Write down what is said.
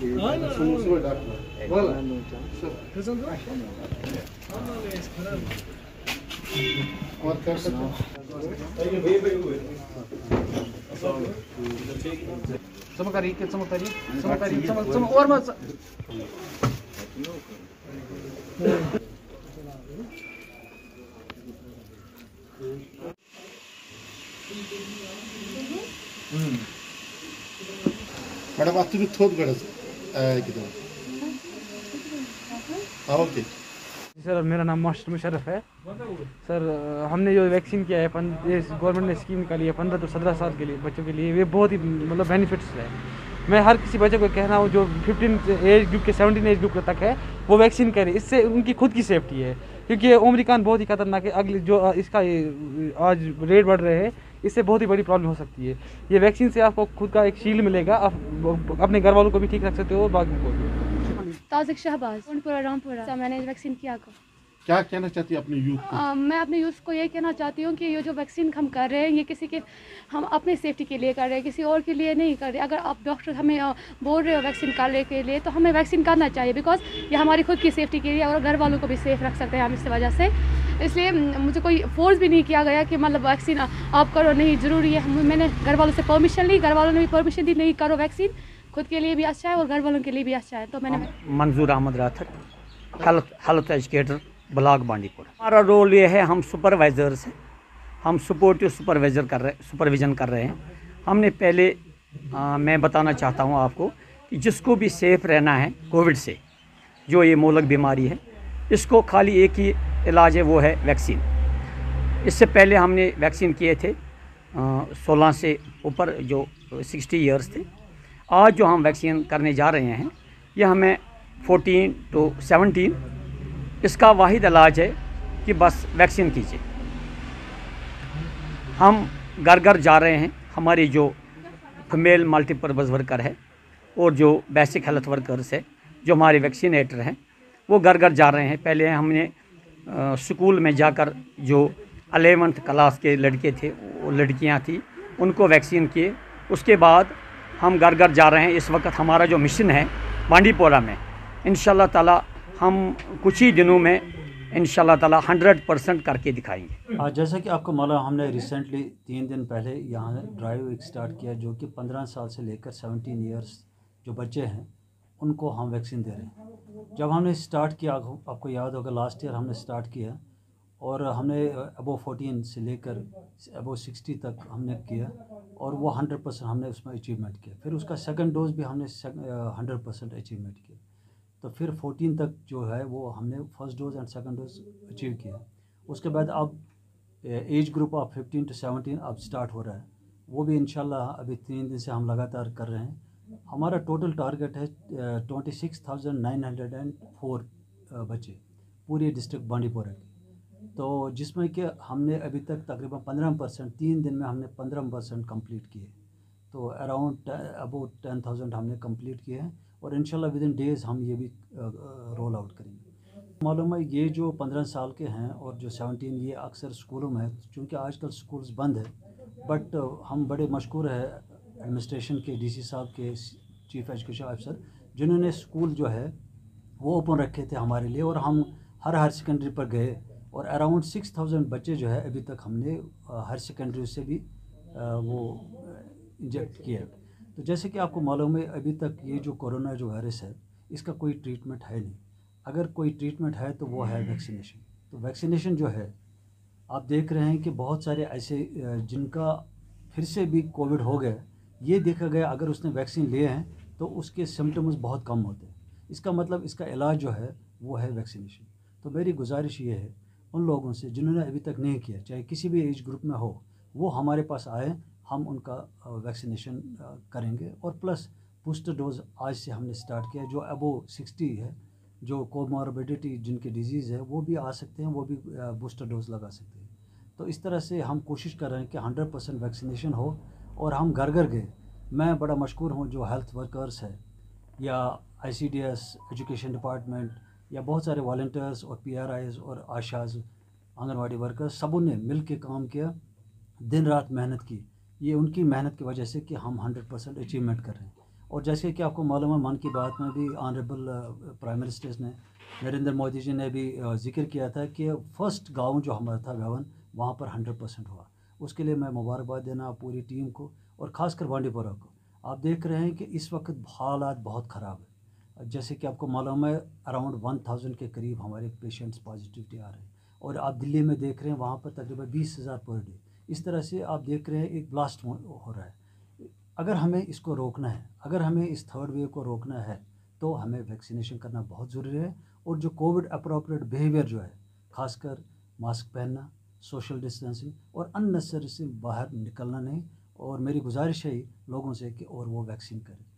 Madam आज तुम्हें थोड़ा गरज कितना ओके सर। मेरा नाम मास्टर मुशर्रफ है सर। हमने जो वैक्सीन किया है गवर्नमेंट ने स्कीम निकाली है 15 से 17 साल के लिए बच्चों के लिए, ये बहुत ही मतलब बेनिफिट्स है। मैं हर किसी बच्चे को कह रहा हूँ जो 15 एज ग्रुप के 17 एज ग्रुप तक है वो वैक्सीन करे, इससे उनकी खुद की सेफ्टी है। क्योंकि ये ओमिक्रॉन बहुत ही खतरनाक है, अगले जो इसका आज रेट बढ़ रहे हैं इससे बहुत ही बड़ी प्रॉब्लम हो सकती है। ये वैक्सीन से आपको खुद का एक शील्ड मिलेगा, आप अपने घर वालों को भी ठीक रख सकते हो और बाकी को भी। ताज़िक शहबाज रामपुरा। मैंने वैक्सीन किया को क्या कहना चाहती है अपने यूथ को? मैं अपने यूथ को ये कहना चाहती हूँ कि ये जो वैक्सीन हम कर रहे हैं ये किसी के हम अपनी सेफ्टी के लिए कर रहे हैं, किसी और के लिए नहीं कर रहे। अगर आप डॉक्टर हमें बोल रहे हो वैक्सीन करने के लिए तो हमें वैक्सीन करना चाहिए, बिकॉज ये हमारी खुद की सेफ्टी के लिए और घर वालों को भी सेफ रख सकते हैं हम इस वजह से। इसलिए मुझे कोई फोर्स भी नहीं किया गया कि मतलब वैक्सीन आप करो, नहीं ज़रूरी है। मैंने घर वालों से परमिशन ली, घर वालों ने भी परमिशन दी नहीं करो वैक्सीन, खुद के लिए भी अच्छा है और घर वालों के लिए भी अच्छा है। तो मैंने Manzoor Ahmad Rather, health educator, block Bandipur. हमारा रोल ये है, हम सुपरवाइजर्स हैं, हम सपोर्टिव सुपरविज़न कर रहे हैं। हमने पहले मैं बताना चाहता हूँ आपको कि जिसको भी सेफ़ रहना है कोविड से, जो ये मोहलक बीमारी है, इसको खाली एक ही इलाज है, वो है वैक्सीन। इससे पहले हमने वैक्सीन किए थे 16 से ऊपर जो 60 ईयर्स थे। आज जो हम वैक्सीन करने जा रहे हैं ये हमें 14 to 17, इसका वाहिद इलाज है कि बस वैक्सीन कीजिए। हम घर घर जा रहे हैं, हमारी जो फीमेल मल्टीपर्पज़ वर्कर है और जो बेसिक हेल्थ वर्कर्स है, जो हमारे वैक्सीनेटर हैं, वो घर घर जा रहे हैं। पहले हमने स्कूल में जाकर जो 11th क्लास के लड़के थे, वो लड़कियां थी, उनको वैक्सीन किए। उसके बाद हम घर घर जा रहे हैं। इस वक्त हमारा जो मिशन है बांडीपोरा में, इंशाल्लाह ताला हम कुछ ही दिनों में इंशाल्लाह ताला 100% करके दिखाएंगे। जैसा कि आपको मालूम, हमने रिसेंटली 3 दिन पहले यहाँ ड्राइव एक स्टार्ट किया, जो कि 15 साल से लेकर 17 ईयर्स जो बच्चे हैं उनको हम वैक्सीन दे रहे हैं। जब हमने स्टार्ट किया, आपको याद होगा लास्ट ईयर हमने स्टार्ट किया और हमने अबो 14 से लेकर अबो 60 तक हमने किया और वो 100% हमने उसमें अचीवमेंट किया। फिर उसका सेकंड डोज भी हमने 100% अचीवमेंट किया। तो फिर 14 तक जो है वो हमने first dose and second dose achieve किया। उसके बाद अब एज ग्रुप ऑफ 15 to 17 अब स्टार्ट हो रहा है, वो भी इंशाल्लाह अभी 3 दिन से हम लगातार कर रहे हैं। हमारा टोटल टारगेट है 26,904 बच्चे पूरे डिस्ट्रिक्ट बांडीपोरा के। तो जिसमें कि हमने अभी तक तकरीबन 15%, 3 दिन में हमने 15% कंप्लीट किए। तो अराउंड अबाउट 10,000 हमने कंप्लीट किए हैं और इंशाल्लाह विद इन डेज़ हम ये भी रोल आउट करेंगे। मालूम है ये जो 15 साल के हैं और जो 17, ये अक्सर स्कूलों में है, चूँकि आजकल स्कूल्स बंद है, बट हम बड़े मशकूर है एडमिनिस्ट्रेशन के, डीसी साहब के, चीफ एजुकेशन ऑफिसर, जिन्होंने स्कूल जो है वो ओपन रखे थे हमारे लिए और हम हर हायर सेकेंडरी पर गए और अराउंड 6,000 बच्चे जो है अभी तक हमने हायर सेकेंडरी से भी वो इंजेक्ट किया। तो जैसे कि आपको मालूम है अभी तक ये जो कोरोना जो वायरस है इसका कोई ट्रीटमेंट है नहीं। अगर कोई ट्रीटमेंट है तो वो है वैक्सीनेशन। तो वैक्सीनेशन जो है आप देख रहे हैं कि बहुत सारे ऐसे जिनका फिर से भी कोविड हो गया, ये देखा गया अगर उसने वैक्सीन लिए हैं तो उसके सिम्टम्स बहुत कम होते हैं। इसका मतलब इसका इलाज जो है वो है वैक्सीनेशन। तो मेरी गुजारिश ये है उन लोगों से जिन्होंने अभी तक नहीं किया, चाहे किसी भी एज ग्रुप में हो, वो हमारे पास आए, हम उनका वैक्सीनेशन करेंगे। और प्लस बूस्टर डोज़ आज से हमने स्टार्ट किया। जो अबो 60 है, जो कोमॉर्बिडिटी जिनके डिजीज़ है, वो भी आ सकते हैं, वो भी बूस्टर डोज़ लगा सकते हैं। तो इस तरह से हम कोशिश कर रहे हैं कि 100% वैक्सीनेशन हो और हम घर घर गए। मैं बड़ा मशकूर हूँ जो हेल्थ वर्कर्स है या ICDS एजुकेशन डिपार्टमेंट या बहुत सारे वॉलंटियर्स और PRIs और आशाज, आंगनवाड़ी वर्कर्स, सबों ने मिल के काम किया, दिन रात मेहनत की। ये उनकी मेहनत की वजह से कि हम 100% अचीवमेंट कर रहे हैं और जैसे कि आपको मालूम है, मन की बात में भी ऑनरेबल प्राइम मिनिस्टर ने, नरेंद्र मोदी जी ने भी जिक्र किया था कि फ़र्स्ट गांव जो हमारा था व्यावन, वहाँ पर 100% हुआ। उसके लिए मैं मुबारकबाद देना पूरी टीम को और ख़ासकर बांडीपोरा को। आप देख रहे हैं कि इस वक्त हालात बहुत ख़राब है। जैसे कि आपको मालूम है, अराउंड 1000 के करीब हमारे पेशेंट्स पॉजिटिविटी आ रहे हैं, और आप दिल्ली में देख रहे हैं वहाँ पर तकरीबन 20,000 पर डे। इस तरह से आप देख रहे हैं एक ब्लास्ट हो रहा है। अगर हमें इसको रोकना है, अगर हमें इस थर्ड वेव को रोकना है, तो हमें वैक्सीनेशन करना बहुत ज़रूरी है। और जो कोविड अप्रोप्रिएट बिहेवियर जो है, खासकर मास्क पहनना, सोशल डिस्टेंसिंग और अननेसेसरी से बाहर निकलना नहीं। और मेरी गुजारिश है लोगों से कि और वो वैक्सीन करें।